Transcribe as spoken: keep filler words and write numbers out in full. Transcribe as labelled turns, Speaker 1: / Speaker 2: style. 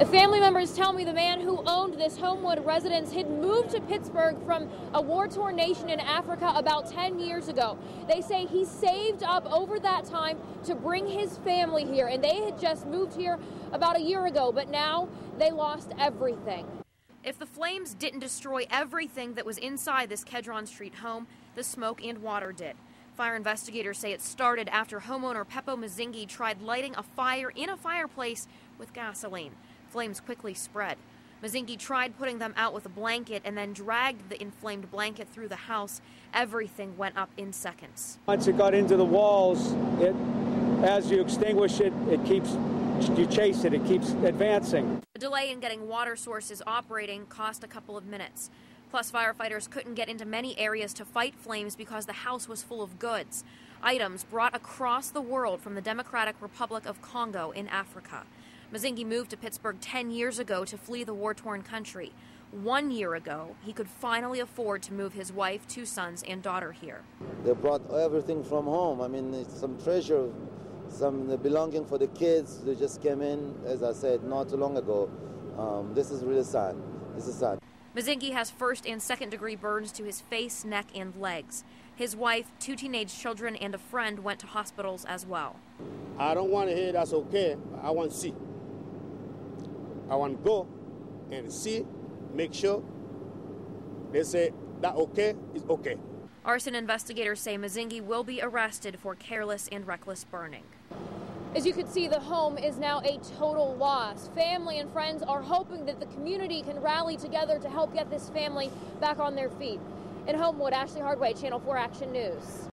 Speaker 1: The family members tell me the man who owned this Homewood residence had moved to Pittsburgh from a war-torn nation in Africa about ten years ago. They say he saved up over that time to bring his family here, and they had just moved here about a year ago, but now they lost everything. If the flames didn't destroy everything that was inside this Kedron Street home, the smoke and water did. Fire investigators say it started after homeowner Peppo Mazingi tried lighting a fire in a fireplace with gasoline. Flames quickly spread. Mazingi tried putting them out with a blanket and then dragged the inflamed blanket through the house. Everything went up in seconds.
Speaker 2: Once it got into the walls, it, as you extinguish it, it keeps, you chase it, it keeps advancing.
Speaker 1: The delay in getting water sources operating cost a couple of minutes. Plus, firefighters couldn't get into many areas to fight flames because the house was full of goods, items brought across the world from the Democratic Republic of Congo in Africa. Mazingi moved to Pittsburgh ten years ago to flee the war-torn country. One year ago, he could finally afford to move his wife, two sons, and daughter here.
Speaker 3: They brought everything from home. I mean, it's some treasure, some belonging for the kids. They just came in, as I said, not too long ago. Um, this is really sad. This is sad.
Speaker 1: Mazingi has first and second degree burns to his face, neck, and legs. His wife, two teenage children, and a friend went to hospitals as well.
Speaker 4: I don't want to hear that's okay. I want to see. I want to go and see, make sure they say that okay is okay.
Speaker 1: Arson investigators say Mazingi will be arrested for careless and reckless burning. As you can see, the home is now a total loss. Family and friends are hoping that the community can rally together to help get this family back on their feet. In Homewood, Ashley Hardway, Channel four Action News.